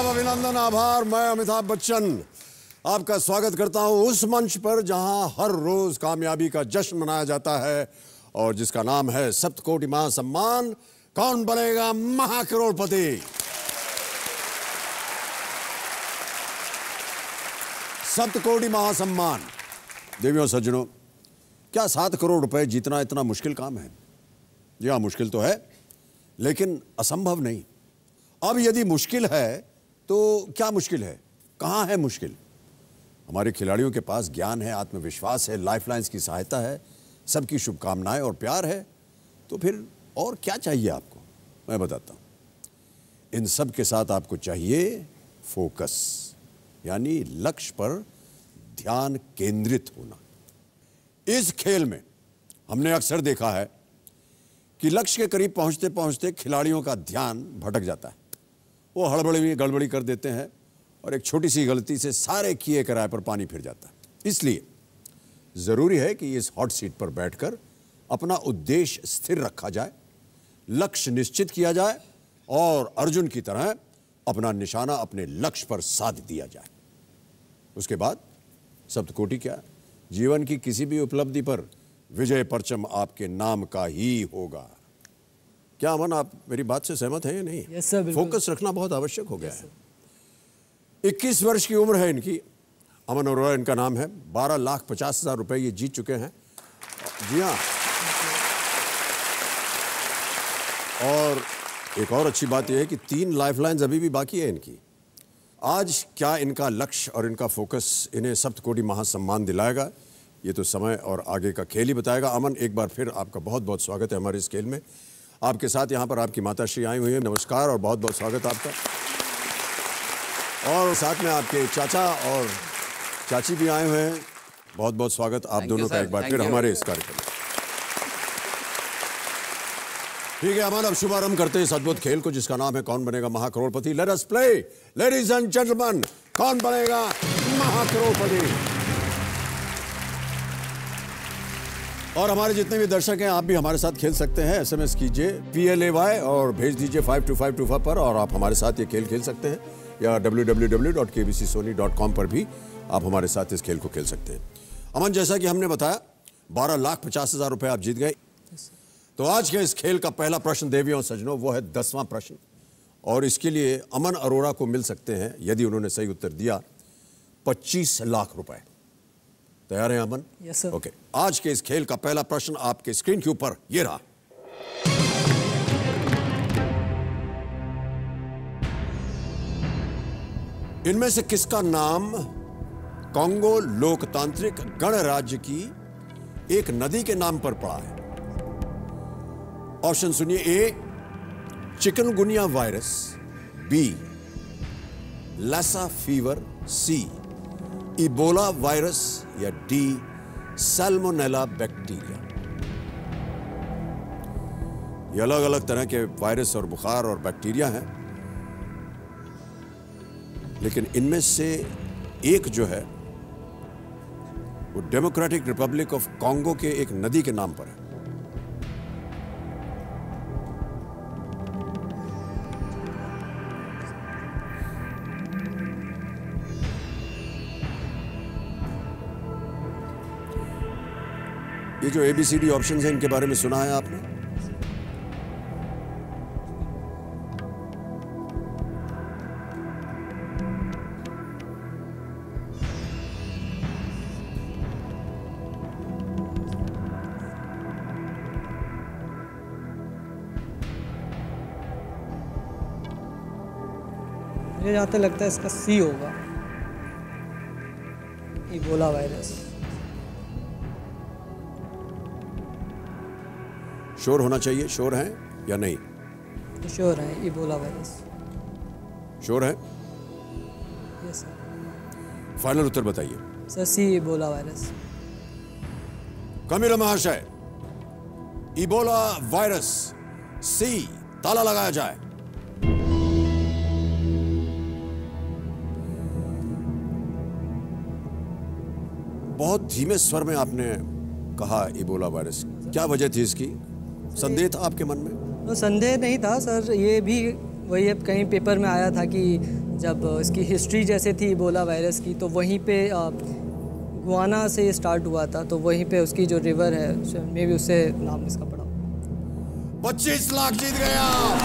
अभिनंदन, आभार। मैं अमिताभ बच्चन आपका स्वागत करता हूं उस मंच पर जहां हर रोज कामयाबी का जश्न मनाया जाता है और जिसका नाम है सप्तकोटि महासम्मान। कौन बनेगा महाकरोड़पति? सप्तकोटि महासम्मान। देवियों सज्जनों, क्या 7 करोड़ रुपए जीतना इतना मुश्किल काम है? जी हाँ, मुश्किल तो है, लेकिन असंभव नहीं। अब यदि मुश्किल है तो क्या मुश्किल है? कहाँ है मुश्किल? हमारे खिलाड़ियों के पास ज्ञान है, आत्मविश्वास है, लाइफलाइंस की सहायता है, सबकी शुभकामनाएं और प्यार है। तो फिर और क्या चाहिए आपको? मैं बताता हूँ। इन सब के साथ आपको चाहिए फोकस, यानी लक्ष्य पर ध्यान केंद्रित होना। इस खेल में हमने अक्सर देखा है कि लक्ष्य के करीब पहुंचते पहुंचते खिलाड़ियों का ध्यान भटक जाता है। वो हड़बड़ी गड़बड़ी कर देते हैं और एक छोटी सी गलती से सारे किए कराए पर पानी फिर जाता है। इसलिए जरूरी है कि इस हॉट सीट पर बैठकर अपना उद्देश्य स्थिर रखा जाए, लक्ष्य निश्चित किया जाए और अर्जुन की तरह अपना निशाना अपने लक्ष्य पर साध दिया जाए। उसके बाद सप्तकोटि क्या, जीवन की किसी भी उपलब्धि पर विजय परचम आपके नाम का ही होगा। क्या अमन, आप मेरी बात से सहमत हैं या नहीं? यस सर, बिल्कुल। फोकस रखना बहुत आवश्यक हो गया है। 21 वर्ष की उम्र है इनकी। अमन अरोड़ा इनका नाम है। 12,50,000 रुपए ये जीत चुके हैं। जी हाँ, और एक और अच्छी बात यह है कि 3 लाइफलाइंस अभी भी बाकी है इनकी। आज क्या इनका लक्ष्य और इनका फोकस इन्हें सप्तकोटि महासम्मान दिलाएगा, ये तो समय और आगे का खेल ही बताएगा। अमन, एक बार फिर आपका बहुत बहुत स्वागत है हमारे इस खेल में। आपके साथ यहाँ पर आपकी माताश्री आई हुई है। नमस्कार और बहुत बहुत स्वागत आपका। और साथ में आपके चाचा और चाची भी आए हुए हैं। बहुत बहुत स्वागत आप दोनों का एक बार फिर हमारे इस कार्यक्रम में। ठीक है अमन, अब शुभारंभ करते हैं इस अद्भुत खेल को जिसका नाम है Kaun Banega Mahacrorepati. Let us play, ladies and gentleman, Kaun Banega महाकरोड़पति। और हमारे जितने भी दर्शक हैं, आप भी हमारे साथ खेल सकते हैं। SMS कीजिए PLAY और भेज दीजिए 52525 पर और आप हमारे साथ ये खेल खेल सकते हैं, या www.kbcsony.com पर भी आप हमारे साथ इस खेल को खेल सकते हैं। अमन, जैसा कि हमने बताया 12,50,000 रुपए आप जीत गए। तो आज के इस खेल का पहला प्रश्न देवियों सज्जनों, वो है 10वां प्रश्न, और इसके लिए अमन अरोड़ा को मिल सकते हैं, यदि उन्होंने सही उत्तर दिया, 25 लाख रुपए। तैयार हैं अमन? Yes sir. ओके, आज के इस खेल का पहला प्रश्न आपके स्क्रीन के ऊपर ये रहा। इनमें से किसका नाम कांगो लोकतांत्रिक गणराज्य की एक नदी के नाम पर पड़ा है? ऑप्शन सुनिए। A, chikungunya virus, B, Lassa fever, C, Ebola virus, या डी, सैल्मोनेला बैक्टीरिया। ये अलग अलग तरह के वायरस और बुखार और बैक्टीरिया हैं, लेकिन इनमें से एक जो है वो डेमोक्रेटिक रिपब्लिक ऑफ कांगो के एक नदी के नाम पर है। ये जो ABCD ऑप्शंस हैं, इनके बारे में सुना है आपने? मुझे जहाँ तक लगता है इसका सी होगा, इबोला वायरस। श्योर होना चाहिए। श्योर हैं या नहीं? श्योर है, इबोला वायरस। श्योर है? Yes sir. फाइनल उत्तर बताइए। Sir C, Ebola virus. Kamila महाशय, इबोला वायरस, सी, ताला लगाया जाए। बहुत धीमे स्वर में आपने कहा इबोला वायरस। क्या वजह थी इसकी? संदेह था आपके मन में? तो संदेह नहीं था सर, ये भी वही अब कहीं पेपर में आया था कि जब इसकी हिस्ट्री जैसे थी इबोला वायरस की, तो वहीं पे गुआना से ये स्टार्ट हुआ था, तो वहीं पे उसकी जो रिवर है मे भी उससे नाम इसका पड़ा। 25 लाख जीत गए आप।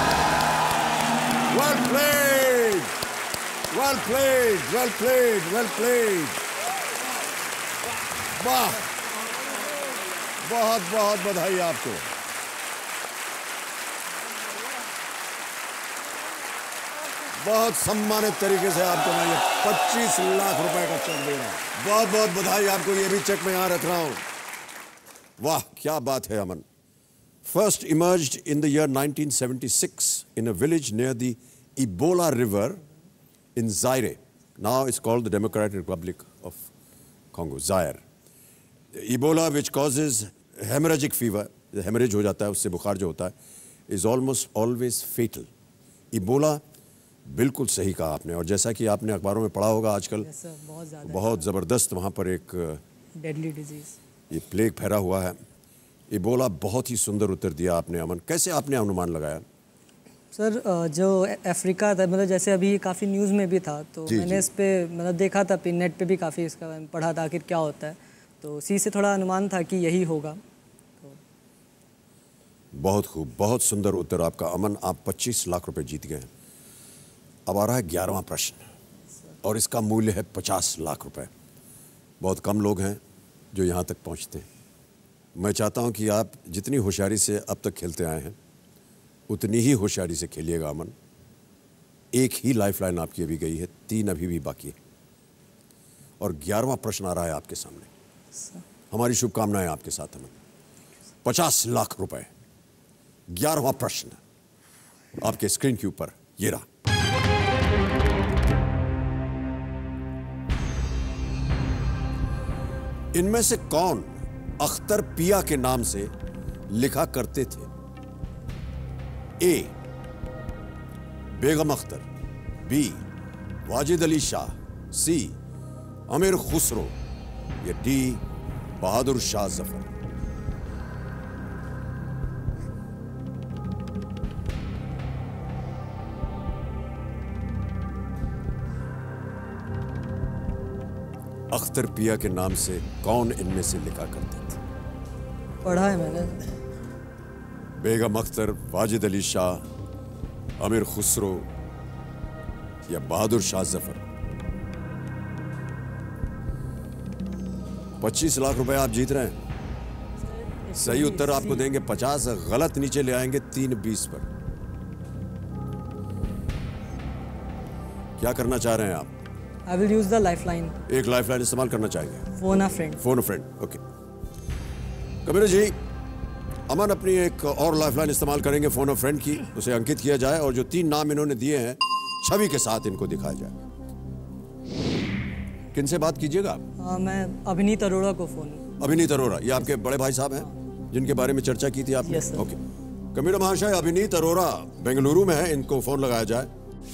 Well played, well played, well played, well played. वाह, बहुत बहुत बधाई आपको। बहुत सम्मानित तरीके से आपको मैं ये 25 लाख रुपए का चेक दे रहा हूं। बहुत बहुत बधाई आपको, ये भी चेक मैं यहां रख रहा हूं। वाह, क्या बात है अमन। First emerged in the year 1976 in a village near the Ebola River in Zaire. Now it's called the Democratic Republic of Congo, Zaire. Ebola, which causes hemorrhagic fever, hemorrhage हो जाता है, उससे बुखार जो होता है, is almost always fatal. Ebola, बिल्कुल सही कहा आपने, और जैसा कि आपने अखबारों में पढ़ा होगा आजकल, बहुत ज़बरदस्त वहाँ पर एक डेडली डिजीज, ये प्लेग फैला हुआ है। इबोला, बहुत ही सुंदर उत्तर दिया आपने अमन। कैसे आपने अनुमान लगाया? सर जो अफ्रीका था, मतलब जैसे अभी काफ़ी न्यूज़ में भी था, तो मैंने इस पे मतलब देखा था, नेट पे भी काफ़ी इसका पढ़ा था आखिर क्या होता है, तो उसी से थोड़ा अनुमान था कि यही होगा। तो बहुत खूब, बहुत सुंदर उत्तर आपका अमन। आप 25 लाख रुपए जीत गए हैं। अब आ रहा है 11वां प्रश्न, और इसका मूल्य है 50 लाख रुपए। बहुत कम लोग हैं जो यहाँ तक पहुँचते हैं। मैं चाहता हूँ कि आप जितनी होशियारी से अब तक खेलते आए हैं, उतनी ही होशियारी से खेलिएगा अमन। एक ही लाइफलाइन आपकी अभी गई है, 3 अभी भी बाकी है, और 11वां प्रश्न आ रहा है आपके सामने। हमारी शुभकामनाएं आपके साथ अमन। 50 लाख रुपए, 11वां प्रश्न आपके स्क्रीन के ऊपर ये रहा। इनमें से कौन अख्तर पिया के नाम से लिखा करते थे? A, Begum Akhtar, B, Wajid Ali Shah, C, Amir Khusro, या डी, बहादुर शाह जफर। अख्तर पिया के नाम से कौन इनमें से लिखा करते थे? पढ़ा है मैंने। बेगम अख्तर, वाजिद अली शाह, अमीर खुसरो, या बहादुर शाह जफर। 25 लाख रुपए आप जीत रहे हैं। सही उत्तर आपको देंगे 50, गलत नीचे ले आएंगे 3-20 पर। क्या करना चाह रहे हैं आप? I will use the lifeline. एक लाइफलाइन इस्तेमाल करना चाहेंगे? Phone a friend. Phone a friend, okay. Kabir ji, Aman अपनी एक और लाइफलाइन इस्तेमाल करेंगे फोन अ फ्रेंड की, उसे अंकित किया जाए, और जो 3 नाम इन्होंने दिए हैं छवि के साथ इनको दिखाया जाए। किनसे बात कीजिएगा आप? मैं अभिनीत अरोड़ा को फोन। अभिनीत अरोड़ा, ये आपके बड़े भाई साहब हैं जिनके बारे में चर्चा की थी आपने? Yes, sir. ओके। कबीर महाशय, अभिनीत अरोड़ा बेंगलुरु में है, इनको फोन लगाया जाए।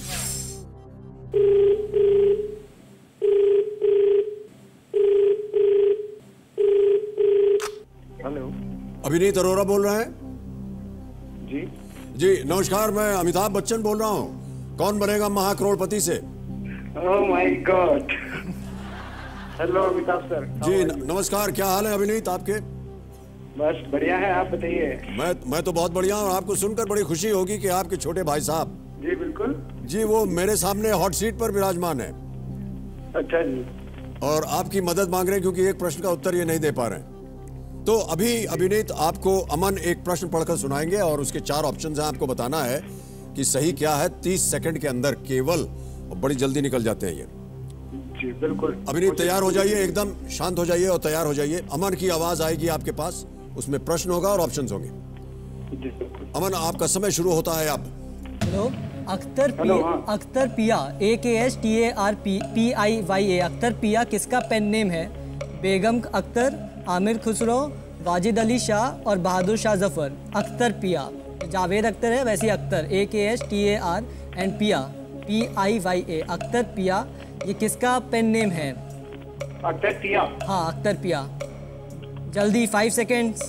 हेलो, अभिनीत अरोड़ा बोल रहे हैं? जी जी नमस्कार, मैं अमिताभ बच्चन बोल रहा हूँ। कौन बनेगा महाकरोड़पति से? Oh my God. Hello Amitabh sir. जी नमस्कार, क्या हाल है अभिनीत आपके? बस बढ़िया है, आप बताइए। मैं तो बहुत बढ़िया हूँ, और आपको सुनकर बड़ी खुशी होगी कि आपके छोटे भाई साहब जी बिल्कुल। जी वो मेरे सामने हॉट सीट पर विराजमान है, अच्छा जी। और आपकी मदद मांग रहे हैं क्योंकि एक प्रश्न का उत्तर ये नहीं दे पा रहे हैं। तो अभी अभिनीत आपको अमन एक प्रश्न पढ़कर सुनाएंगे, और उसके 4 ऑप्शंस हैं, आपको बताना है कि सही क्या है। 30 सेकंड के अंदर केवल, और बड़ी जल्दी निकल जाते हैं ये। जी बिल्कुल। अभिनीत तैयार हो जाइए, एकदम शांत हो जाइए और तैयार हो जाइए। अमन की आवाज आएगी आपके पास, उसमें प्रश्न होगा और ऑप्शंस होंगे। जी बिल्कुल। अमन, आपका समय शुरू होता है अब। हेलो, अख्तर हेलो, पिया, हाँ। अख्तर पिया, AKSTARPIYA, अख्तर पिया किसका पेन नेम है? बेगम अख्तर, आमिर खुसरो, वाजिद अली शाह और बहादुर शाह जफर। अख्तर पिया, जावेद अख्तर है वैसे Akhtar, AKSTAR and Piya PIYA, Akhtar Piya, ये किसका पेन नेम है? अख्तर पिया। हाँ, अख्तर पिया। जल्दी, 5 सेकेंड्स।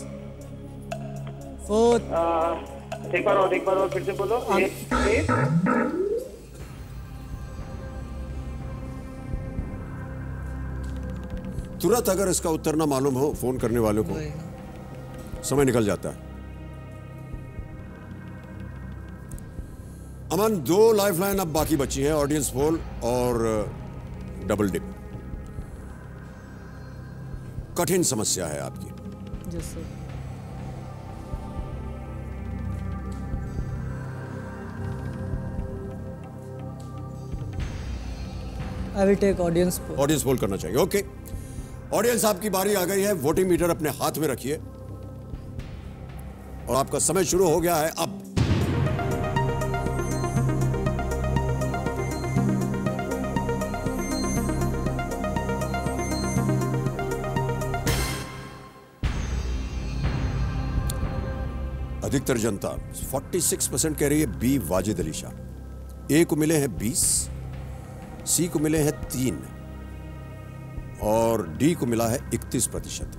4। एक बार और फिर से बोलो। तुरंत अगर इसका उत्तर ना मालूम हो फोन करने वालों को, समय निकल जाता है। अमन, 2 लाइफलाइन अब बाकी बची हैं, ऑडियंस पोल और डबल डिप। कठिन समस्या है आपकी। Yes sir. I will take audience poll. Audience poll करना चाहिए। ओके, ऑडियंस आपकी बारी आ गई है। वोटिंग मीटर अपने हाथ में रखिए और आपका समय शुरू हो गया है अब। अधिकतर जनता 46% कह रही है बी वाजिद अली शाह। ए को मिले हैं 20, सी को मिले हैं 3 और डी को मिला है 31%।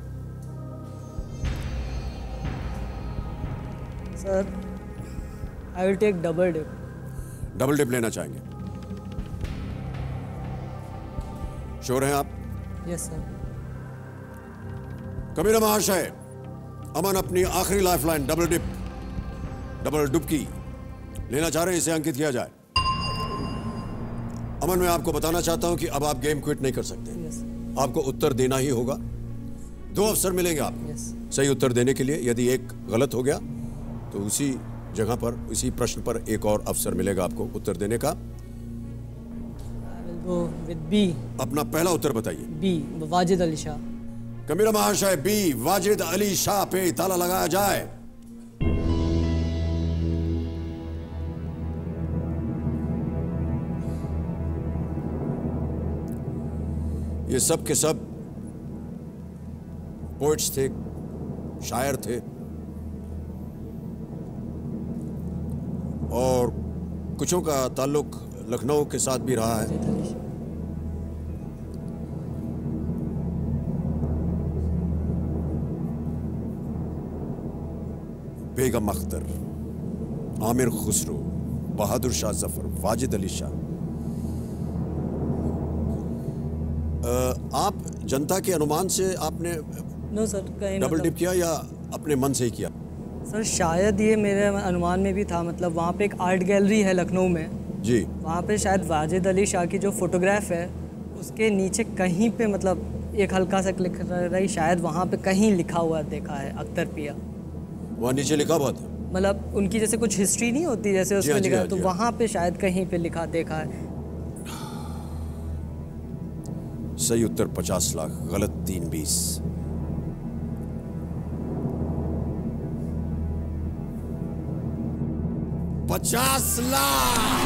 Sir I will take double dip. Double dip लेना चाहेंगे? श्योर हैं आप? Yes sir. कबीर महाशय, अमन अपनी आखिरी लाइफलाइन डबल डुबकी लेना चाह रहे हैं, इसे अंकित किया जाए। अमन, मैं आपको बताना चाहता हूं कि अब आप गेम क्विट नहीं कर सकते। यस। आपको उत्तर देना ही होगा। 2 अवसर मिलेंगे आपको यस। सही उत्तर देने के लिए। यदि एक गलत हो गया तो उसी जगह पर, उसी प्रश्न पर एक और अवसर मिलेगा आपको उत्तर देने का। I will go with B. अपना पहला उत्तर बताइए। बी वाजिद अली शाह। कबीर महाशय, बी वाजिद अली शाह पे ताला लगाया जाए। ये सब के सब पोइट्स थे, शायर थे और कुछों का ताल्लुक लखनऊ के साथ भी रहा है। बेगम अख्तर, आमिर खुसरो, बहादुर शाह जफर, वाजिद अली शाह। आप जनता के अनुमान से आपने नो सर, कहीं डबल डिप किया या अपने मन से ही किया? सर शायद ये मेरे अनुमान में भी था। मतलब वहाँ पे एक आर्ट गैलरी है लखनऊ में जी, वहाँ पे शायद वाजिद अली शाह की जो फोटोग्राफ है उसके नीचे कहीं पे मतलब एक हल्का सा लिख रही, शायद वहाँ पे कहीं लिखा हुआ देखा है अख्तर पिया। वहाँ नीचे लिखा हुआ था? मतलब उनकी जैसे कुछ हिस्ट्री नहीं होती जैसे उसमें जी लिखा हाँ, है, तो जी हाँ। वहाँ पे शायद कहीं पे लिखा देखा है। सही उत्तर 50 लाख, गलत 3-20। $50 lakh.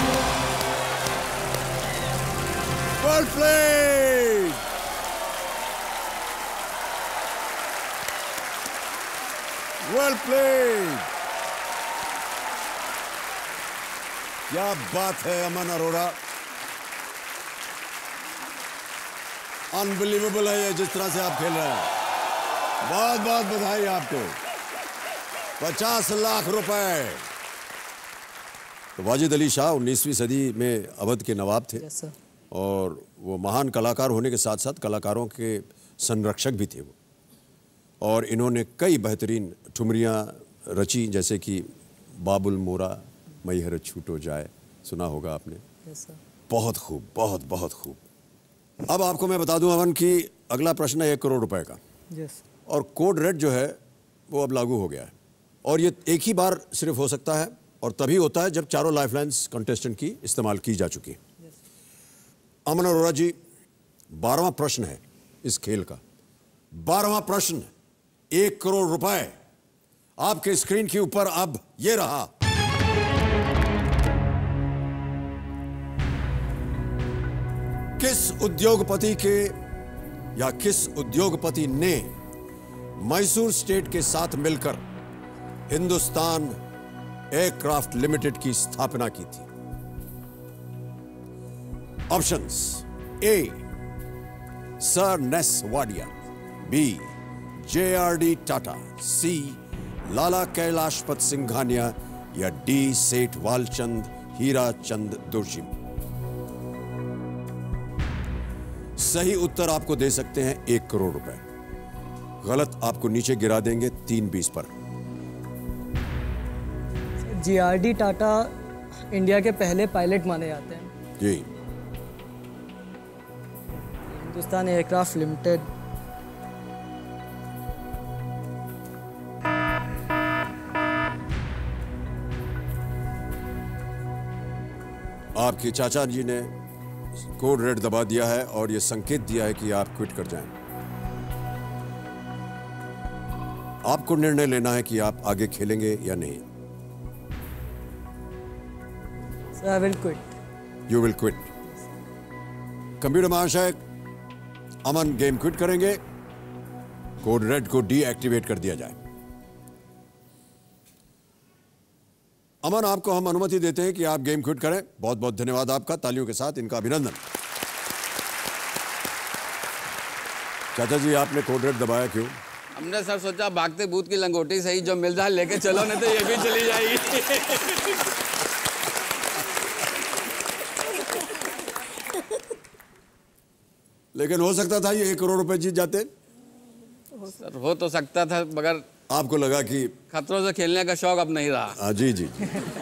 Well played. Well played. क्या बात है अमन अरोड़ा, अनबिलीवेबल है ये जिस तरह से आप खेल रहे हैं। बहुत बहुत बधाई आपको। 50 लाख रुपए। तो वाजिद अली शाह 19वीं सदी में अवध के नवाब थे। Yes sir. और वो महान कलाकार होने के साथ साथ कलाकारों के संरक्षक भी थे वो। और इन्होंने कई बेहतरीन ठुमरियाँ रची, जैसे कि बाबुल मोरा मैहर छूटो जाए, सुना होगा आपने। Yes sir. बहुत खूब, बहुत बहुत खूब। अब आपको मैं बता दूं अमन कि अगला प्रश्न है 1 करोड़ रुपए का। यस। और कोड रेड जो है वो अब लागू हो गया है और ये एक ही बार सिर्फ हो सकता है और तभी होता है जब चारों लाइफलाइंस कंटेस्टेंट की इस्तेमाल की जा चुकी। अमन अरोड़ा जी, 12वां प्रश्न है इस खेल का। 12वां प्रश्न, 1 करोड़ रुपए आपके स्क्रीन के ऊपर अब ये रहा। किस उद्योगपति के या किस उद्योगपति ने मैसूर स्टेट के साथ मिलकर हिंदुस्तान एयरक्राफ्ट लिमिटेड की स्थापना की थी? Options: A sir Ness Wadia, B JRD Tata, C Lala Kailashpat Singhania या डी सेठ वालचंद हीरा चंद दोषी। सही उत्तर आपको दे सकते हैं 1 करोड़ रुपए, गलत आपको नीचे गिरा देंगे 320 पर। जीआरडी टाटा इंडिया के पहले पायलट माने जाते हैं। जी, हिंदुस्तान एयरक्राफ्ट लिमिटेड। आपके चाचा जी ने कोड रेड दबा दिया है और यह संकेत दिया है कि आप क्विट कर जाएं। आपको निर्णय लेना है कि आप आगे खेलेंगे या नहीं। Sir I will quit. You will quit. Computer महाशय, अमन गेम क्विट करेंगे, कोड रेड को डीएक्टिवेट कर दिया जाए। अमन, आपको हम अनुमति देते हैं कि आप गेम क्विट करें। बहुत बहुत धन्यवाद आपका, तालियों के साथ इनका अभिनंदन। चाचा जी, आपने कोड रेड दबाया क्यों? हमने सर सोचा भागते भूत की लंगोटी सही, जो मिल जाए लेके चलो, नहीं तो ये भी चली जाएगी। लेकिन हो सकता था ये 1 करोड़ रुपए जीत जाते। सर हो तो सकता था, मगर आपको लगा कि खतरों से खेलने का शौक अब नहीं रहा। जी जी।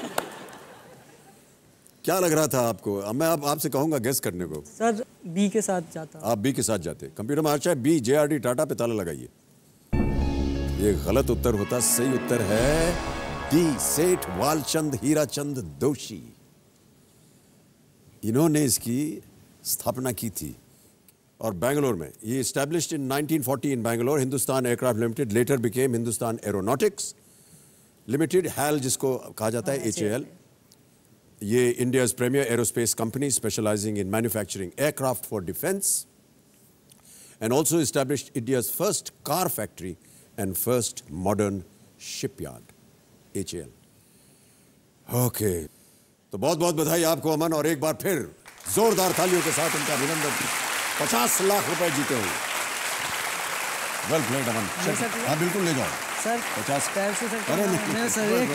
क्या लग रहा था आपको? अब मैं आपसे कहूंगा गेस करने को। सर बी के साथ जाता। आप बी के साथ जाते। कंप्यूटर महाशय, बी जेआरडी टाटा पे ताला लगाइए। ये गलत उत्तर होता। सही उत्तर है डी, सेठ वालचंद हीराचंद दोषी। इन्होंने इसकी स्थापना की थी और बैंगलोर में ये established in 1940 in Bangalore. Hindustan Aircraft Limited later became Hindustan Aeronautics Limited, HAL जिसको कहा जाता है, HAL। ये India's premier aerospace company specialising in manufacturing aircraft for defence and also established India's first car factory and first modern shipyard, HAL। Okay, तो बहुत बहुत बधाई आपको अमन, और एक बार फिर जोरदार तालियों के साथ उनका अभिनंदन। 50 लाख रुपए जीते हुए। Well played Aman. हाँ बिल्कुल ले जाओ सर। 50 पैर से सर। अरे नहीं नहीं सर, ये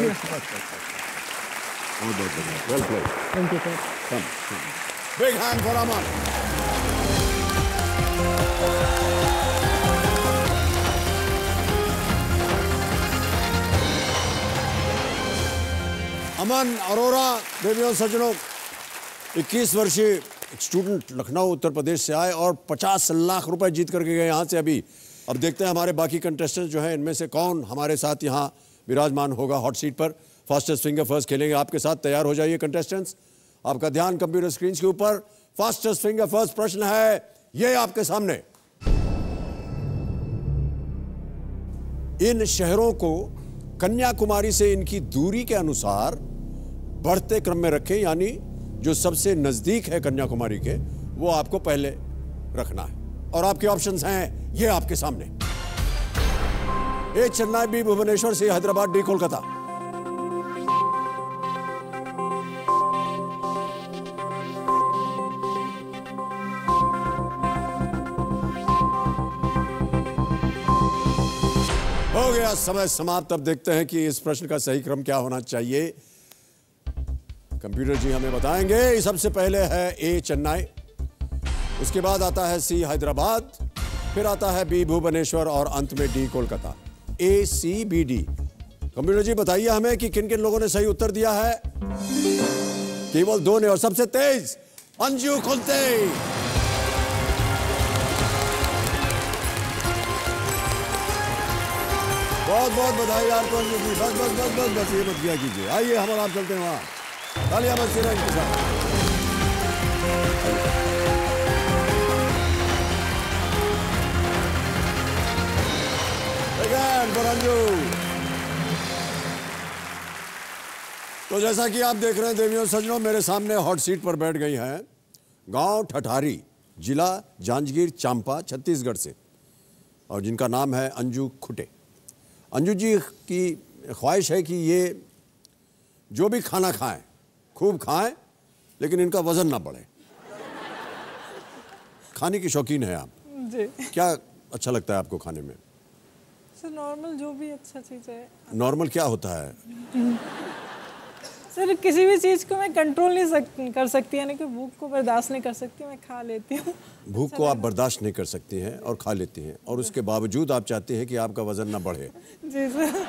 well played. Thank you sir. Big hand for Aman. Aman Arora, देवियों सज्जनों, 21 वर्षीय स्टूडेंट लखनऊ उत्तर प्रदेश से आए और 50 लाख रुपए जीत करके गए यहाँ से अभी। अब देखते हैं हमारे बाकी कंटेस्टेंट्स जो हैं इनमें से कौन हमारे साथ यहाँ विराजमान होगा हॉट सीट पर। फास्टेस्ट फिंगर फर्स्ट खेलेंगे आपके साथ। तैयार हो जाइए कंटेस्टेंट्स, आपका ध्यान कंप्यूटर स्क्रीन के ऊपर। फास्टेस्ट फिंगर फर्स्ट प्रश्न है ये आपके सामने। इन शहरों को कन्याकुमारी से इनकी दूरी के अनुसार बढ़ते क्रम में रखें, यानी जो सबसे नजदीक है कन्याकुमारी के वो आपको पहले रखना है। और आपके ऑप्शंस हैं ये आपके सामने। A Chennai, B Bhubaneswar, C Hyderabad, D Kolkata. हो गया समय समाप्त। अब देखते हैं कि इस प्रश्न का सही क्रम क्या होना चाहिए। कंप्यूटर जी हमें बताएंगे। सबसे पहले है ए चेन्नई, उसके बाद आता है सी हैदराबाद, फिर आता है बी भुवनेश्वर और अंत में D Kolkata. A C B D. Computer ji बताइए हमें कि किन किन लोगों ने सही उत्तर दिया है। केवल 2 ने, और सबसे तेज अंजू खुलते। बहुत बहुत बधाई आपको अंजू जी। बस बस बस बस बस ये मत किया कीजिए। आइए हम और आप चलते हैं वहां। तालियां बजती रहें इनके साथ। तो जैसा कि आप देख रहे हैं देवियों सज्जनों, मेरे सामने हॉट सीट पर बैठ गई हैं गांव ठठारी, जिला जांजगीर चांपा, छत्तीसगढ़ से, और जिनका नाम है अंजू खुटे। अंजू जी की ख्वाहिश है कि ये जो भी खाना खाएं खूब खाएं, लेकिन इनका वजन ना बढ़े। खाने की शौकीन है आप जी। क्या अच्छा लगता है आपको खाने में? सर नॉर्मल जो भी अच्छा चीज़ है। नॉर्मल क्या होता है? सर किसी भी चीज़ को मैं कंट्रोल नहीं कर सकती, यानी कि भूख को बर्दाश्त नहीं कर सकती, मैं खा लेती हूँ। भूख को आप बर्दाश्त नहीं कर सकती हैं और खा लेती हैं, और उसके बावजूद आप चाहती हैं कि आपका वजन ना बढ़े। जी सर।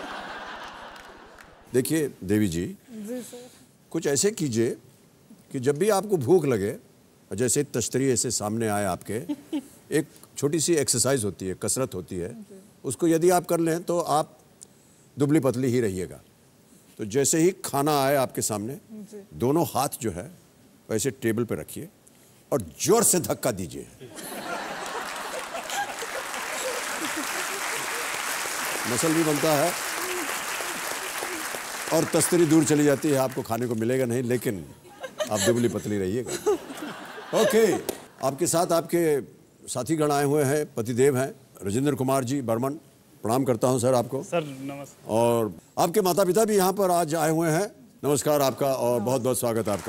देखिए देवी जी सर कुछ ऐसे कीजिए कि जब भी आपको भूख लगे, जैसे तश्तरी ऐसे सामने आए आपके, एक छोटी सी एक्सरसाइज होती है, कसरत होती है, उसको यदि आप कर लें तो आप दुबली पतली ही रहिएगा। तो जैसे ही खाना आए आपके सामने, दोनों हाथ जो है वैसे टेबल पे रखिए और जोर से धक्का दीजिए। मसल भी बनता है और तस्तरी दूर चली जाती है, आपको खाने को मिलेगा नहीं, लेकिन आप दुबली पतली रहिएगा। ओके, आपके साथ आपके साथीगण आए हुए हैं, पतिदेव हैं राजेंद्र कुमार जी बर्मन। प्रणाम करता हूं सर आपको। सर नमस्कार। और आपके माता पिता भी यहाँ पर आज आए हुए हैं। नमस्कार आपका और बहुत बहुत स्वागत आपका।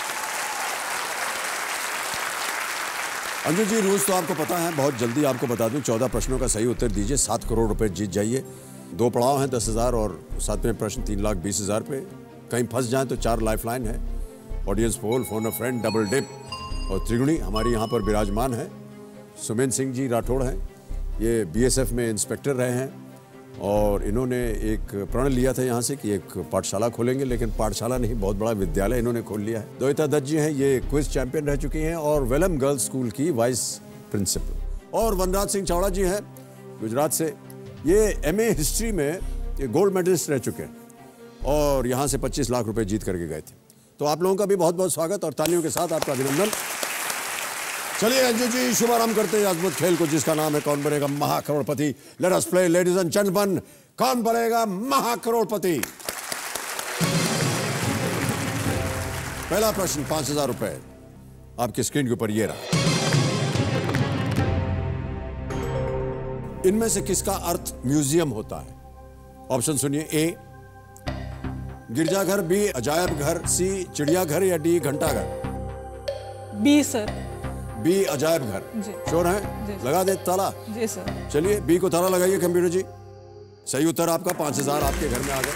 अंजू जी, रूल्स तो आपको पता है, बहुत जल्दी आपको बता दूं। 14 प्रश्नों का सही उत्तर दीजिए, 7 करोड़ रुपए जीत जाइए। 2 पड़ाव हैं, 10,000 और 7वें प्रश्न 3,20,000 पे। कहीं फंस जाएं तो 4 लाइफलाइन है, audience poll, phone a friend, double dip और त्रिगुणी हमारी यहाँ पर विराजमान है। सुमेन सिंह जी राठौड़ हैं, ये BSF में इंस्पेक्टर रहे हैं और इन्होंने एक प्रण लिया था यहाँ से कि एक पाठशाला खोलेंगे, लेकिन पाठशाला नहीं, बहुत बड़ा विद्यालय इन्होंने खोल लिया है। द्वैता दत्त जी हैं, ये क्विज चैंपियन रह चुकी हैं और वेलम गर्ल्स स्कूल की वाइस प्रिंसिपल। और वनराज सिंह चावड़ा जी हैं गुजरात से, ये MA हिस्ट्री में ये गोल्ड मेडलिस्ट रह चुके हैं और यहाँ से 25 लाख रुपए जीत करके गए थे। तो आप लोगों का भी बहुत बहुत स्वागत और तालियों के साथ आपका अभिनंदन। चलिए अंजू जी, शुभारंभ करते हैं अद्भुत खेल को जिसका नाम है Kaun Banega Mahacrorepati. Let us play ladies and gentleman, Kaun Banega महाकरोड़पति। पहला प्रश्न 5,000 रुपए आपकी स्क्रीन के ऊपर ये रहा। इनमें से किसका अर्थ म्यूजियम होता है? ऑप्शन सुनिए। A गिरजाघर, B अजायब घर, C चिड़ियाघर या D घंटाघर। B sir. B अजायब घर। श्योर हैं? लगा दे ताला। जी सर। चलिए B को ताला लगाइए कंप्यूटर जी। सही उत्तर आपका, 5,000 आपके घर में आ गए।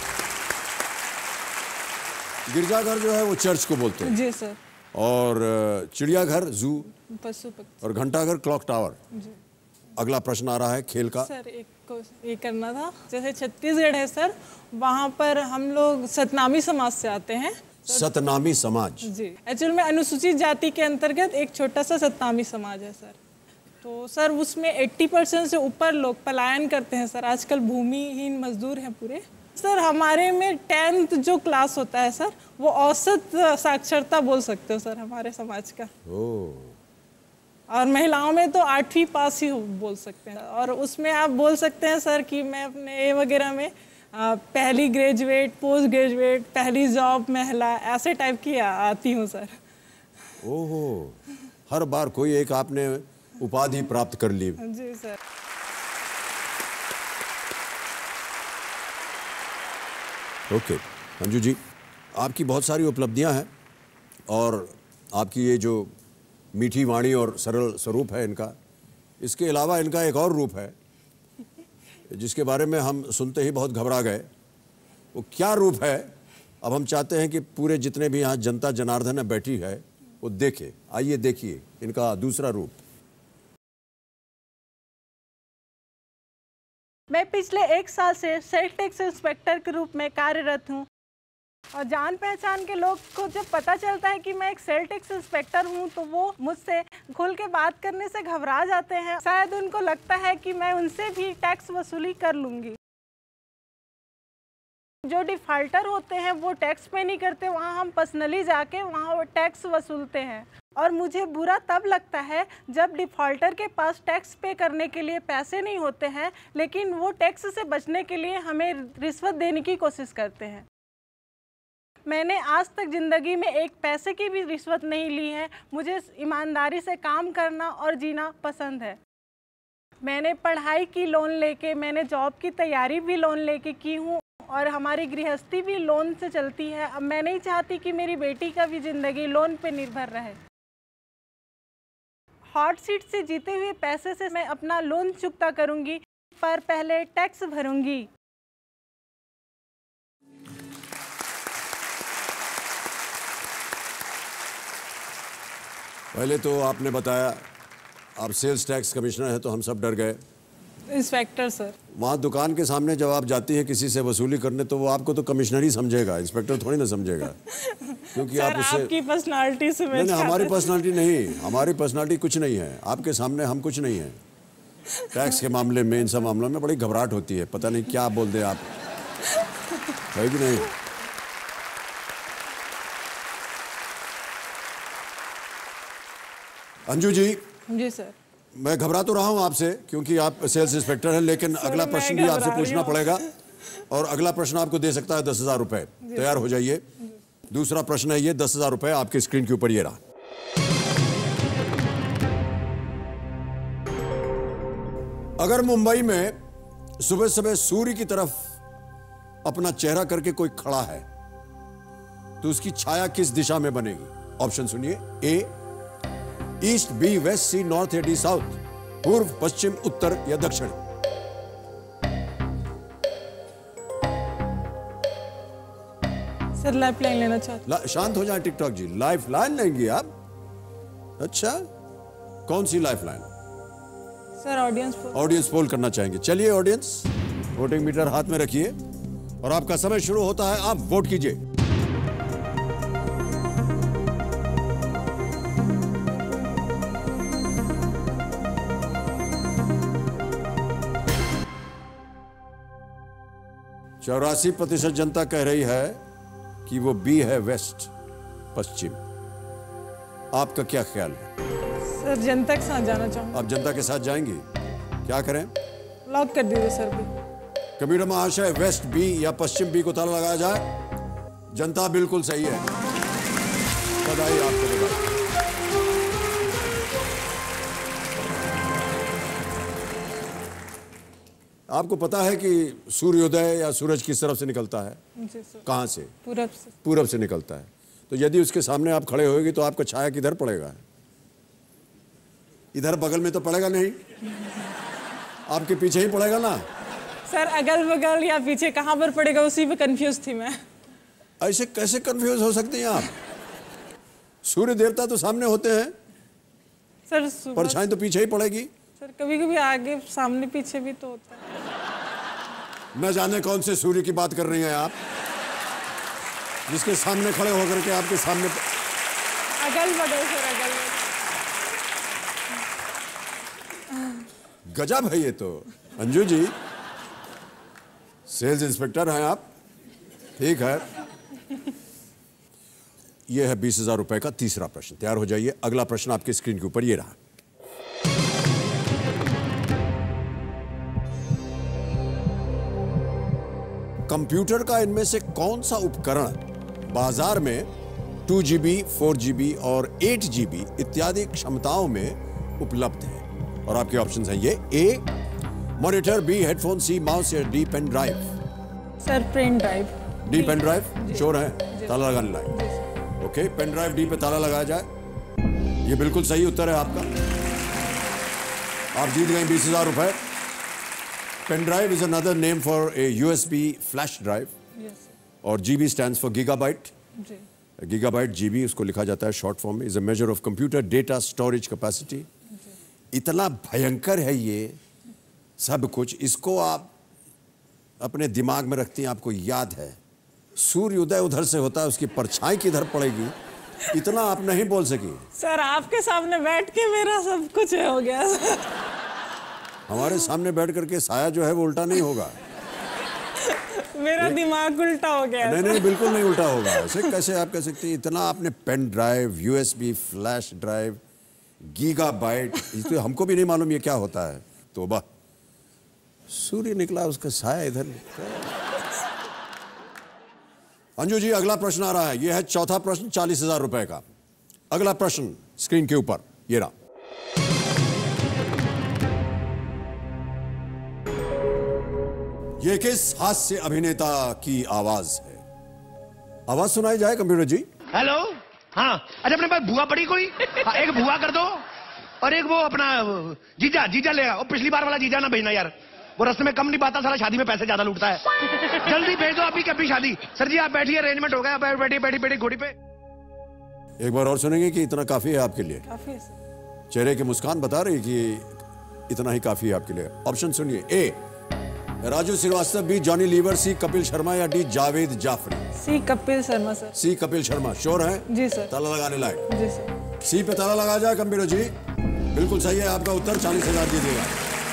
गिरजाघर जो है वो चर्च को बोलते हैं। जी सर। और चिड़ियाघर जू, पशु पक्षी। और घंटाघर क्लॉक टावर। जी। अगला प्रश्न आ रहा है खेल का। सर एक को ये करना था, जैसे छत्तीसगढ़ है सर, वहाँ पर हम लोग सतनामी समाज से आते हैं। सतनामी समाज। जी, एक्चुअल में अनुसूचित जाति के अंतर्गत एक छोटा सा सतनामी समाज है सर। तो सर उसमें 80% से ऊपर लोग पलायन करते हैं सर, आजकल भूमिहीन मजदूर हैं पूरे। सर हमारे में 10th जो क्लास होता है सर, वो औसत साक्षरता बोल सकते हो सर हमारे समाज का। और महिलाओं में तो 8वीं पास ही बोल सकते हैं। और उसमें आप बोल सकते हैं सर कि मैं अपने ए वगैरह में पहली ग्रेजुएट, पोस्ट ग्रेजुएट, पहली जॉब महिला, ऐसे टाइप की आती हूँ सर। ओहो, हर बार कोई एक आपने उपाधि प्राप्त कर ली। जी सर। ओके अंजू जी, आपकी बहुत सारी उपलब्धियां हैं और आपकी ये जो मीठी वाणी और सरल स्वरूप है इनका, इसके अलावा इनका एक और रूप है जिसके बारे में हम सुनते ही बहुत घबरा गए। वो क्या रूप है, अब हम चाहते हैं कि पूरे जितने भी यहाँ जनता जनार्दन है बैठी है वो देखे। आइए देखिए इनका दूसरा रूप। मैं पिछले 1 साल से सेल टैक्स इंस्पेक्टर के रूप में कार्यरत हूँ और जान पहचान के लोग को जब पता चलता है कि मैं एक सेल टैक्स इंस्पेक्टर हूँ तो वो मुझसे खुल के बात करने से घबरा जाते हैं। शायद उनको लगता है कि मैं उनसे भी टैक्स वसूली कर लूँगी। जो डिफाल्टर होते हैं वो टैक्स पे नहीं करते, वहाँ हम पर्सनली जाके वहाँ वो टैक्स वसूलते हैं। और मुझे बुरा तब लगता है जब डिफॉल्टर के पास टैक्स पे करने के लिए पैसे नहीं होते हैं, लेकिन वो टैक्स से बचने के लिए हमें रिश्वत देने की कोशिश करते हैं। मैंने आज तक ज़िंदगी में एक पैसे की भी रिश्वत नहीं ली है। मुझे ईमानदारी से काम करना और जीना पसंद है। मैंने पढ़ाई की लोन लेके, मैंने जॉब की तैयारी भी लोन लेके की हूँ और हमारी गृहस्थी भी लोन से चलती है। अब मैं नहीं चाहती कि मेरी बेटी का भी ज़िंदगी लोन पे निर्भर रहे। हॉट सीट से जीते हुए पैसे से मैं अपना लोन चुकता करूँगी, पर पहले टैक्स भरूँगी। पहले तो आपने बताया आप सेल्स टैक्स कमिश्नर हैं, तो हम सब डर गए। Inspector sir. वहाँ दुकान के सामने जब आप जाती है किसी से वसूली करने, तो वो आपको तो कमिश्नर ही समझेगा, इंस्पेक्टर थोड़ी ना समझेगा, क्योंकि सर, आप उससे आपकी पर्सनालिटी से नहीं, हमारी पर्सनालिटी नहीं, हमारी पर्सनालिटी कुछ नहीं है, आपके सामने हम कुछ नहीं है। टैक्स के मामले में, इन सब मामलों में बड़ी घबराहट होती है, पता नहीं क्या बोल दे आप, है कि नहीं? अंजू जी। जी सर। मैं घबरा तो रहा हूं आपसे, क्योंकि आप सेल्स इंस्पेक्टर हैं, लेकिन अगला प्रश्न भी आपसे पूछना पड़ेगा, और अगला प्रश्न आपको दे सकता है 10,000 रुपए। तैयार हो जाइए। दूसरा प्रश्न है ये, 10,000 रुपए आपके स्क्रीन के ऊपर ये रहा। अगर मुंबई में सुबह सुबह सूर्य की तरफ अपना चेहरा करके कोई खड़ा है, तो उसकी छाया किस दिशा में बनेगी? ऑप्शन सुनिए। A east, B west, C north या डी साउथ, पूर्व, पश्चिम, उत्तर या दक्षिण। सर लाइफ लाइन लेना चाहते। शांत हो जाए टिकटॉक जी, लाइफ लाइन लेंगे आप? अच्छा, कौन सी lifeline? Sir audience poll करना चाहेंगे। चलिए ऑडियंस, वोटिंग मीटर हाथ में रखिए और आपका समय शुरू होता है, आप वोट कीजिए। चौरासी % जनता कह रही है कि वो बी है, वेस्ट, पश्चिम। आपका क्या ख्याल है? सर जनता के साथ जाना चाहूंगा। आप जनता के साथ जाएंगी? क्या करें? लॉक कर दीजिए सर भी। कंप्यूटर महाशय, वेस्ट बी या पश्चिम बी को ताला लगाया जाए? जनता बिल्कुल सही है, बधाई आपको, बधाई। आपको पता है कि सूर्योदय या सूरज किस तरफ से निकलता है? जी सर। कहां से? पूरब से। पूरब से निकलता है। तो यदि उसके सामने आप खड़े होगी तो आपका छाया किधर पड़ेगा? इधर बगल में तो पड़ेगा नहीं, आपके पीछे ही पड़ेगा ना। सर अगल बगल या पीछे कहां पर पड़ेगा, उसी पे कंफ्यूज थी मैं। ऐसे कैसे कंफ्यूज हो सकती हैं आप? सूर्य देवता तो सामने होते हैं सर, परछाई तो पीछे ही पड़ेगी। सर कभी कभी आगे सामने पीछे भी तो होता है। न जाने कौन से सूर्य की बात कर रही हैं आप, जिसके सामने खड़े होकर के आपके सामने अगल बगल सर, अगल बगल। गजब है ये तो। अंजू जी, सेल्स इंस्पेक्टर हैं आप, ठीक है। यह है 20,000 रुपए का तीसरा प्रश्न। तैयार हो जाइए। अगला प्रश्न आपके स्क्रीन के ऊपर ये रहा। कंप्यूटर का इनमें से कौन सा उपकरण बाजार में 2GB, 4GB और 8GB इत्यादि क्षमताओं में उपलब्ध है? और आपके ऑप्शंस हैं ये। A monitor, B headphone, C mouse या D pen drive. Sir pen drive. D pen drive sure है? ताला लगाने लायक। ओके, पेन ड्राइव डी पे ताला लगाया जाए। ये बिल्कुल सही उत्तर है आपका। आप जीत गए 20,000 रुपए। Pen drive is another name for a USB flash drive, और GB stands for gigabyte. Gigabyte, GB उसको लिखा जाता है शॉर्ट फॉर्म में। Is a major of computer data storage capacity. इतना भयंकर है ये सब कुछ, इसको आप अपने दिमाग में रखती हैं, आपको याद है सूर्योदय उधर से होता है, उसकी परछाई किधर पड़ेगी, इतना आप नहीं बोल सकी। सर आपके सामने बैठ के मेरा सब कुछ हो गया। हमारे सामने बैठ करके साया जो है वो उल्टा नहीं होगा। मेरा दिमाग उल्टा हो गया। नहीं नहीं, बिल्कुल नहीं उल्टा होगा। ऐसे कैसे आप कह सकते हैं? इतना आपने pen drive, USB flash drive, gigabyte, तो हमको भी नहीं मालूम ये क्या होता है। तौबा, सूर्य निकला, उसका साया इधर। अंजू जी, अगला प्रश्न आ रहा है। यह है चौथा प्रश्न 40,000 रुपए का। अगला प्रश्न स्क्रीन के ऊपर ये रहा। ये किस हास्य अभिनेता की आवाज है? आवाज सुनाई जाए कंप्यूटर जी। हेलो, हाँ। अच्छा अपने पास भुआ पड़ी कोई? हाँ, एक भुआ कर दो और एक वो अपना जीजा लेगा। और पिछली बार वाला जीजा ना भेजना यार, वो रास्ते में कम नहीं पाता, सारा शादी में पैसे ज्यादा लूटता है। जल्दी भेज दो अभी कभी शादी। सर जी आप बैठिए, अरेंजमेंट हो गया। बैठी घोड़ी पे। एक बार और सुनेंगे कि इतना काफी है आपके लिए? काफी है सर। चेहरे की मुस्कान बता रही कि इतना ही काफी है आपके लिए। ऑप्शन सुनिए। A Raju Srivastava, B Johnny Lever, C Kapil Sharma या D Javed Jaffrey? C Kapil Sharma sir. C Kapil Sharma. Sure है? जी सर। ताला लगाने लायक? जी सर। सी पे ताला लगा जाए कंप्यूटर जी। बिल्कुल सही है आपका उत्तर। 40,000 जीतेगा।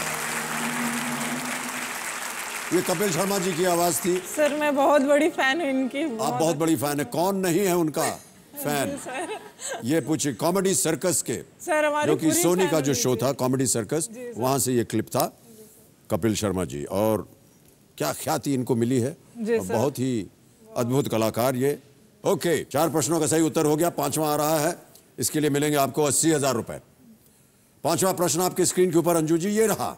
ये कपिल शर्मा जी की आवाज थी। सर मैं बहुत बड़ी फैन हूँ इनकी। आप बहुत बड़ी फैन है, कौन नहीं है उनका फैन? ये पूछे कॉमेडी सर्कस के, सर हमारी जो कि पूरी सोनी का जो family शो थी। था कॉमेडी सर्कस, वहां से ये क्लिप था। कपिल शर्मा जी, और क्या ख्याति इनको मिली है, और बहुत ही अद्भुत कलाकार ये। ओके, 4 प्रश्नों का सही उत्तर हो गया। 5वां आ रहा है, इसके लिए मिलेंगे आपको 80,000 रुपए। 5वां प्रश्न आपके स्क्रीन के ऊपर अंजू जी, ये रहा।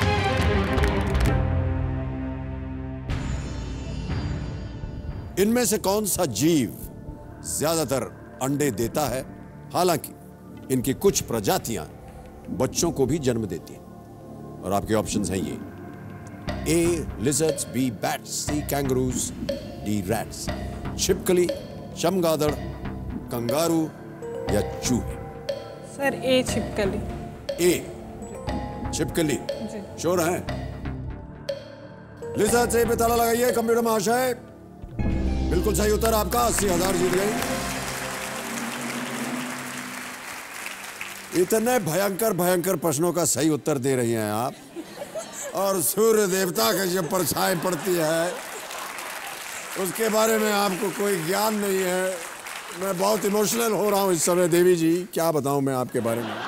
इनमें से कौन सा जीव ज्यादातर अंडे देता है? हालांकि इनकी कुछ प्रजातियां बच्चों को भी जन्म देती हैं। और आपके ऑप्शंस हैं ये: A lizards, B bats, C kangaroos, D rats. छिपकली, चमगादड़, कंगारू या चूहे? सर ए छिपकली। ए छिपकली। श्योर है? लिजर्ड से पे ताला लगाइए कंप्यूटर महाशय। बिल्कुल सही उत्तर आपका। 80,000 जीत गए। इतने भयंकर भयंकर प्रश्नों का सही उत्तर दे रही हैं आप, और सूर्य देवता की जब परछाई पड़ती है उसके बारे में आपको कोई ज्ञान नहीं है। मैं बहुत इमोशनल हो रहा हूं इस समय देवी जी, क्या बताऊं मैं आपके बारे में।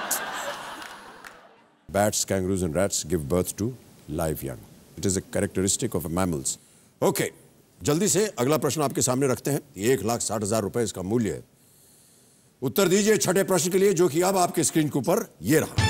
Bats, kangaroos and rats give birth to live young. It is a characteristic of mammals. Okay, जल्दी से अगला प्रश्न आपके सामने रखते हैं। 1,60,000 रुपए इसका मूल्य है। उत्तर दीजिए छठे प्रश्न के लिए, जो कि अब आपके स्क्रीन के ऊपर ये रहा।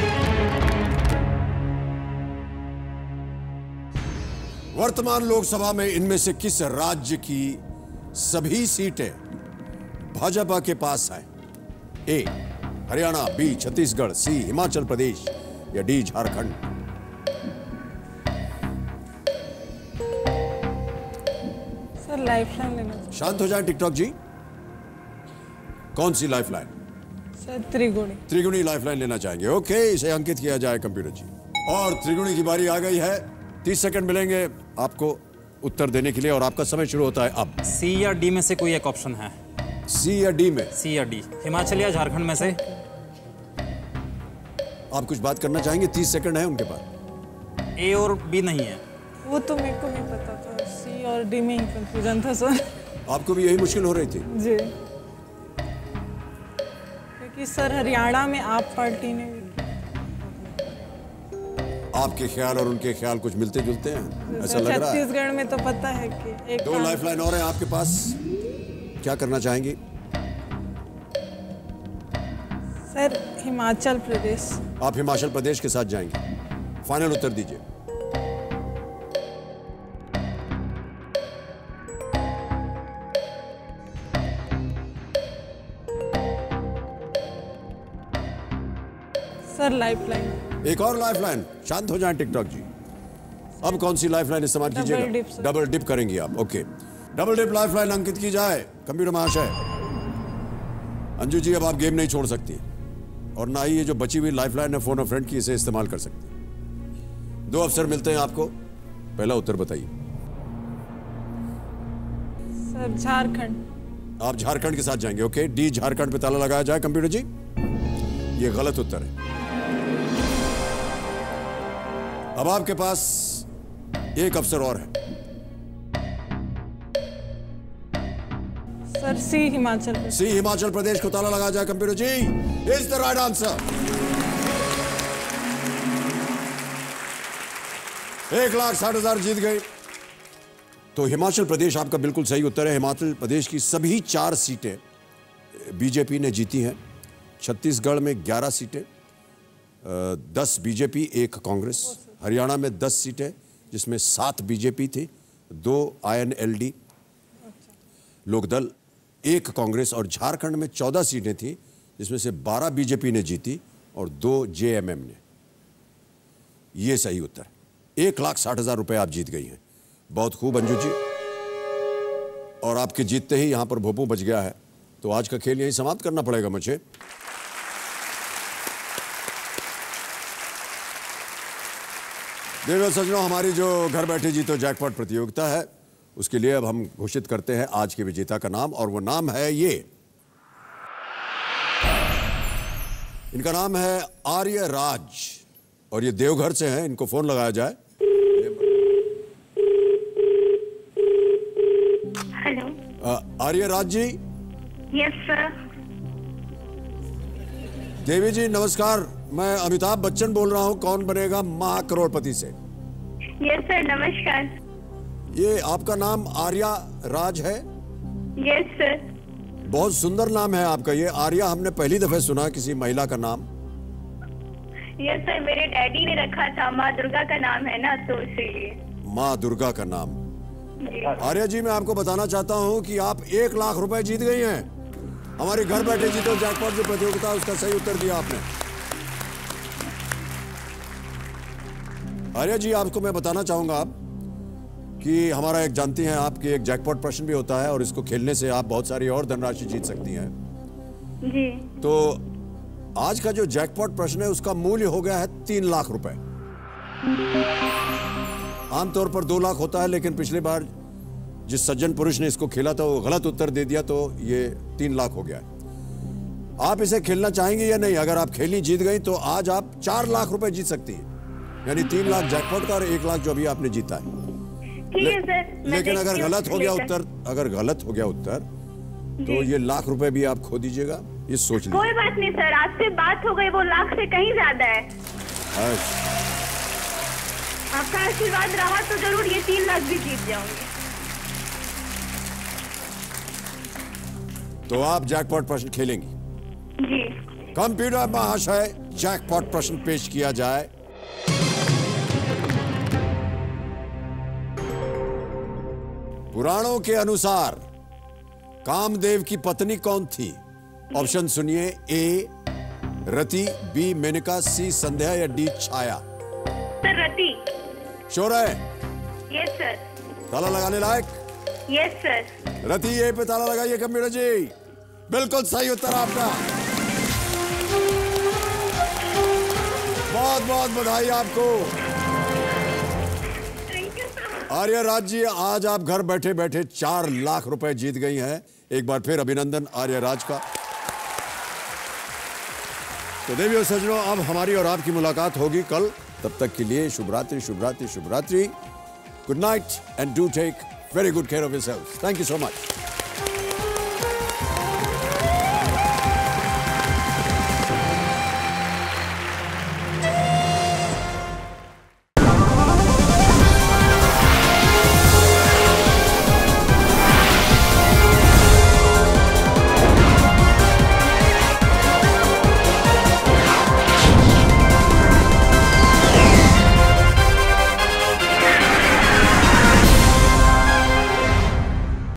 वर्तमान लोकसभा में इनमें से किस राज्य की सभी सीटें भाजपा के पास हैं? A Haryana, B Chhattisgarh, C Himachal Pradesh या डी झारखंड? सर लाइफलाइन लेना चाहिए। शांत हो जाए टिकटॉक जी। कौन सी लाइफलाइन? सर त्रिगुणी। त्रिगुणी लाइफलाइन लेना चाहेंगे। ओके, इसे अंकित किया जाए कंप्यूटर जी। और त्रिगुणी की बारी आ गई है। 30 सेकंड मिलेंगे आपको उत्तर देने के लिए, और आपका समय शुरू होता है अब। सी या डी में से कोई एक ऑप्शन है? सी या डी में? सी या डी, हिमाचल या झारखंड में से। आप कुछ बात करना चाहेंगे? 30 सेकंड है उनके पास। ए और बी नहीं है। वो तो मेरे को नहीं पता था, सी और डी में ही कंफ्यूजन था सर। आपको भी यही मुश्किल हो रही थी? जी, क्योंकि सर हरियाणा में आप पार्टी ने आपके ख्याल और उनके ख्याल कुछ मिलते जुलते हैं, ऐसा लग रहा है। छत्तीसगढ़ में तो पता है कि एक 2 लाइफलाइन और हैं आपके पास, क्या करना चाहेंगे? सर हिमाचल प्रदेश। आप हिमाचल प्रदेश के साथ जाएंगे? फाइनल उत्तर दीजिए। Sir lifeline. एक और लाइफलाइन। शांत हो जाएं टिकटॉक जी। अब कौन सी लाइफलाइन इस्तेमाल डबल कीजिएगा? Dip, sir. डबल डिप करेंगी आप। ओके, डबल डिप लाइफलाइन अंकित की जाए कंप्यूटर महाशय। अंजू जी, अब आप गेम नहीं छोड़ सकती, और ना ही ये जो बची हुई लाइफलाइन है फोन और फ्रेंड की, इसे इस्तेमाल कर सकती। 2 अवसर मिलते हैं आपको। पहला उत्तर बताइए। सर झारखंड। आप झारखंड के साथ जाएंगे। ओके, डी झारखंड पे ताला लगाया जाए कंप्यूटर जी। ये गलत उत्तर है। अब आपके पास एक अवसर और है। Sir C Himachal Pradesh. C Himachal Pradesh को ताला लगाया जाए computer ji. Is the right answer. 1,60,000 जीत गए। तो हिमाचल प्रदेश आपका बिल्कुल सही उत्तर है। हिमाचल प्रदेश की सभी 4 सीटें बीजेपी ने जीती हैं। छत्तीसगढ़ में 11 सीटें, 10 बीजेपी, 1 कांग्रेस। हरियाणा में 10 सीटें, जिसमें 7 बीजेपी थी, 2 INLD लोकदल, 1 कांग्रेस। और झारखंड में 14 सीटें थी, जिसमें से 12 बीजेपी ने जीती और 2 JMM ने। ये सही उत्तर। 1,60,000 रुपए आप जीत गई हैं। बहुत खूब अंजू जी। और आपके जीतते ही यहां पर भोपू बच गया है। तो आज का खेल यहीं समाप्त करना पड़ेगा मुझे। देवियों सज्जनों, हमारी जो घर बैठे जीतो जैकपॉट प्रतियोगिता है उसके लिए अब हम घोषित करते हैं आज के विजेता का नाम, और वो नाम है ये। इनका नाम है आर्य राज और ये देवघर से हैं। इनको फोन लगाया जाए। Hello. Arya Raj ji. Yes sir. देवी जी नमस्कार, मैं अमिताभ बच्चन बोल रहा हूँ कौन बनेगा महाकरोड़पति से। यस सर, नमस्कार। ये आपका नाम आर्या राज है? Yes sir. बहुत सुंदर नाम है आपका ये। आर्या हमने पहली दफे सुना किसी महिला का नाम। यस सर, मेरे डैडी ने रखा था, माँ दुर्गा का नाम है ना, तो इसीलिए। माँ दुर्गा का नाम। जी। आर्या जी, मैं आपको बताना चाहता हूँ कि आप 1 लाख रुपए जीत गई हैं। हमारे घर बैठे जीतो जैकपॉट जो प्रतियोगिता है उसका सही उत्तर दिया आपने। आर्या जी, आपको मैं बताना चाहूंगा आप कि हमारा एक जानती हैं आपकी एक जैकपॉट प्रश्न भी होता है और इसको खेलने से आप बहुत सारी और धनराशि जीत सकती हैं। जी। तो आज का जो जैकपॉट प्रश्न है उसका मूल्य हो गया है 3 लाख रुपए। आमतौर पर 2 लाख होता है, लेकिन पिछली बार जिस सज्जन पुरुष ने इसको खेला था वो गलत उत्तर दे दिया, तो ये 3 लाख हो गया है। आप इसे खेलना चाहेंगे या नहीं? अगर आप खेलनी जीत गई तो आज आप 4 लाख रुपए जीत सकती हैं, यानी 3 लाख जैकपॉट का और 1 लाख जो अभी आपने जीता है। ठीक है सर। लेकिन अगर गलत हो गया उत्तर, तो ये 1 लाख रुपए भी आप खो दीजिएगा, ये सोच लीजिए। कोई बात नहीं सर, आपसे बात हो गई, वो लाख से कहीं ज्यादा है। आपका आशीर्वाद रहा तो जरूर ये 3 लाख भी जीत जाऊंगी। तो आप जैकपॉट प्रश्न खेलेंगी? जी। कंप्यूटर महाशय, जैकपॉट प्रश्न पेश किया जाए। पुराणों के अनुसार कामदेव की पत्नी कौन थी? ऑप्शन सुनिए। ए रति, बी मेनका, सी संध्या या D Chhaya. Sir Rati. Sure है? Yes sir. ताला लगाने लायक? Yes sir. रति ए पे ताला लगाइए कंप्यूटर जी। बिल्कुल सही उत्तर आपका। बहुत बहुत बधाई आपको। आर्या राज जी, आज आप घर बैठे बैठे 4 लाख रुपए जीत गई हैं। एक बार फिर अभिनंदन आर्या राज का। तो देवियों सज्जनों, अब हमारी और आपकी मुलाकात होगी कल। तब तक के लिए शुभ रात्रि, शुभ रात्रि, शुभ रात्रि। Good night and do take very good care of yourself. Thank you so much.